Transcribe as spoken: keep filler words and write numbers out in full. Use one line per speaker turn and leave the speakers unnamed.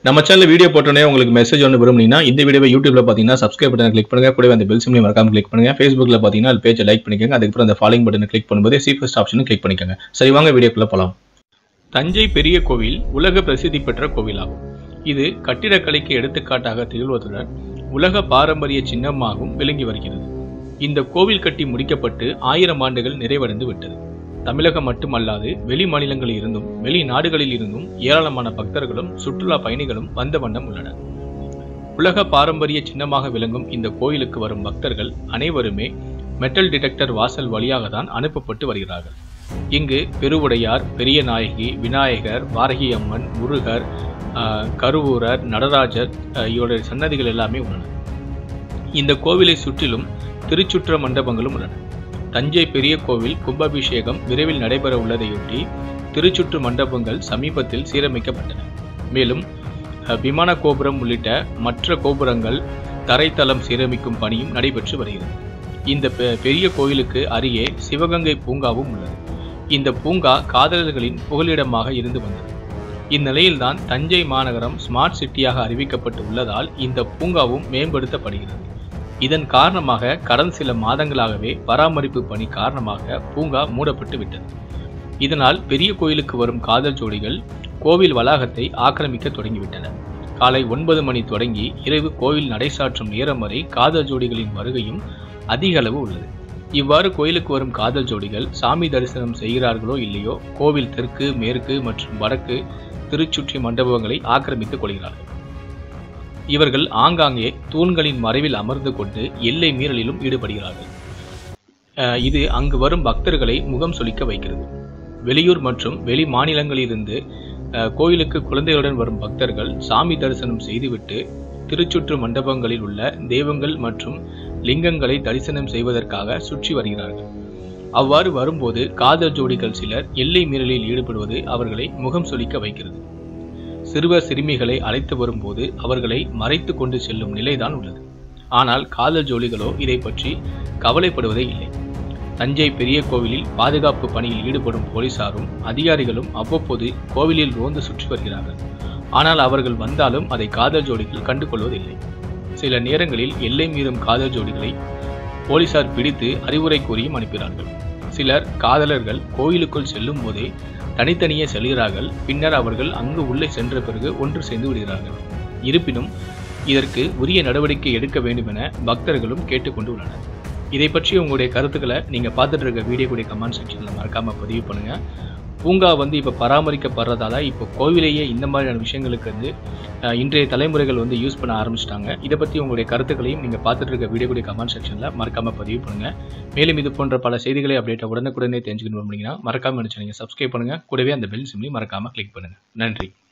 நம்ம channel video போட்டோனே உங்களுக்கு message ஒன்று விரும்புனீங்கன்னா இந்த வீடியோவை யூடியூப்ல பார்த்தீங்கன்னா சப்ஸ்கிரைப் பட்டனை கிளிக் பண்ணுங்க. கூடவே அந்த பெல் சிம்லையும் மறக்காம கிளிக் பண்ணுங்க. ஃபேஸ்புக்ல பார்த்தீங்கன்னா அது பேஜை லைக் பண்ணிக்கோங்க. அதுக்கப்புறம் அந்த ஃபாலோயிங் பட்டனை கிளிக் பண்ணும்போது சி ஃபர்ஸ்ட் ஆப்ஷனும் கிளிக் பண்ணிக்கோங்க. சரி, வாங்க வீடியோக்குள்ள போகலாம். தஞ்சை பெரிய கோவில் உலக பிரசித்தி பெற்ற கோவிலாகும். இது கட்டிடக்கலைக்கு எடுத்துக்காட்டாக திகழ்வதுடன் உலக பாரம்பரிய சின்னமாகவும் விளங்கி வருகிறது. இந்த கோவில் கட்டி முடிக்கப்பட்டு ஆயிரம் ஆண்டுகள் நிறைவடைந்து விட்டது. தமிழகம் மட்டுமல்லாது வெளி மாநிலங்களில் இருந்தும் வெளி நாடுகளில் இருந்தும் ஏராளமான பக்தர்களும் சுற்றுலா பயணிகளும் வந்த வண்ணம் உள்ளனர். உலக பாரம்பரிய சின்னமாக விளங்கும் இந்த கோயிலுக்கு வரும் பக்தர்கள் அனைவருமே மெட்டல் டிடெக்டர் வாசல் வழியாக தான் அனுப்பப்பட்டு வருகிறார்கள். இங்கு பெருவுடையார், பெரிய நாயகி, விநாயகர், வாரகி அம்மன், முருகர், கருவூரர், நடராஜர் இவருடைய சன்னதிகள் எல்லாமே உள்ளன. இந்த கோவிலை சுற்றிலும் திருச்சுற்ற மண்டபங்களும் உள்ளன. தஞ்சை பெரிய கோவில் கும்பாபிஷேகம் விரைவில் நடைபெற உள்ளதையொட்டி திருச்சுற்று மண்டபங்கள் சமீபத்தில் சீரமைக்கப்பட்டன. மேலும் விமான கோபுரம் உள்ளிட்ட மற்ற கோபுரங்கள் தரைத்தளம் சீரமைக்கும் பணியும் நடைபெற்று வருகிறது. இந்த பெரிய கோவிலுக்கு அருகே சிவகங்கை பூங்காவும் உள்ளது. இந்த பூங்கா காதலர்களின் புகலிடமாக இருந்து வந்தது. இந்நிலையில்தான் தஞ்சை மாநகரம் ஸ்மார்ட் சிட்டியாக அறிவிக்கப்பட்டு உள்ளதால் இந்த பூங்காவும் மேம்படுத்தப்படுகிறது. இதன் காரணமாக கடந்த சில மாதங்களாகவே பராமரிப்பு பணி காரணமாக பூங்கா மூடப்பட்டு விட்டது. இதனால் பெரிய கோயிலுக்கு வரும் காதல் ஜோடிகள் கோவில் வளாகத்தை ஆக்கிரமிக்க தொடங்கிவிட்டனர். காலை ஒன்பது மணி தொடங்கி இரவு கோவில் நடைசாற்றும் நேரம் வரை காதல் ஜோடிகளின் வருகையும் அதிக அளவு உள்ளது. இவ்வாறு கோயிலுக்கு வரும் காதல் ஜோடிகள் சாமி தரிசனம் செய்கிறார்களோ இல்லையோ கோவில் தெற்கு, மேற்கு மற்றும் வடக்கு திருச்சுற்றி மண்டபங்களை ஆக்கிரமித்துக் கொள்கிறார்கள். இவர்கள் ஆங்காங்கே தூண்களின் மறைவில் அமர்ந்து கொண்டு எல்லை மீறலிலும் ஈடுபடுகிறார்கள். இது அங்கு வரும் பக்தர்களை முகம் சுளிக்க வைக்கிறது. வெளியூர் மற்றும் வெளி மாநிலங்களிலிருந்து கோயிலுக்கு குழந்தைகளுடன் வரும் பக்தர்கள் சாமி தரிசனம் செய்துவிட்டு திருச்சுற்று மண்டபங்களில் உள்ள தெய்வங்கள் மற்றும் லிங்கங்களை தரிசனம் செய்வதற்காக சுற்றி வருகிறார்கள். அவ்வாறு வரும்போது காதல் ஜோடிகள் சிலர் எல்லை மீறலில் ஈடுபடுவது அவர்களை முகம் சுளிக்க வைக்கிறது. சிறுவர் சிறுமிகளை அழைத்து வரும்போது அவர்களை மறைத்து கொண்டு செல்லும் நிலைதான் உள்ளது. ஆனால் காதல் ஜோடிகளோ இதை பற்றி கவலைப்படுவதே இல்லை. தஞ்சை பெரிய கோவிலில் பாதுகாப்பு பணியில் ஈடுபடும் போலீசாரும் அதிகாரிகளும் அவ்வப்போது கோவிலில் ரோந்து சுற்றி வருகிறார்கள். ஆனால் அவர்கள் வந்தாலும் அதை காதல் ஜோடிகள் கண்டுகொள்வதில்லை. சில நேரங்களில் எல்லை மீறும் காதல் ஜோடிகளை போலீசார் பிடித்து அறிவுரை கூறியும் அனுப்பினார்கள். சிலர் காதலர்கள் கோயிலுக்குள் செல்லும் போதே தனித்தனியே செல்கிறார்கள். பின்னர் அவர்கள் அங்கு உள்ளே சென்ற பிறகு ஒன்று சேர்ந்து விடுகிறார்கள். இருப்பினும் இதற்கு உரிய நடவடிக்கை எடுக்க வேண்டும் என பக்தர்களும் கேட்டுக்கொண்டு உள்ளனர். இதை பற்றி உங்களுடைய கருத்துக்களை நீங்க பார்த்துட்டு இருக்க வீடியோ கூடிய கமெண்ட் செக்ஷன்ல மறக்காம பதிவு பண்ணுங்க. பூங்கா வந்து இப்போ பராமரிக்கப்படுறதால இப்போ கோவிலேயே இந்த மாதிரியான விஷயங்களுக்கு வந்து இன்றைய தலைமுறைகள் வந்து யூஸ் பண்ண ஆரம்பிச்சிட்டாங்க. இதை பற்றி உங்களுடைய கருத்துக்களையும் நீங்கள் பார்த்துட்டு இருக்க வீடியோ கூடிய கமெண்ட் செக்ஷனில் மறக்காமல் பதிவு பண்ணுங்கள். மேலும் இது போன்ற பல செய்திகளை அப்டேட்டை உடனுக்குடனே தெரிஞ்சுக்கணும் அப்படின்னா மறக்காமல் நினச்சி நீங்கள் சப்ஸ்கிரைப் பண்ணுங்கள். கூடவே அந்த பெல் சிம்லையும் மறக்காமல் கிளிக் பண்ணுங்கள். நன்றி.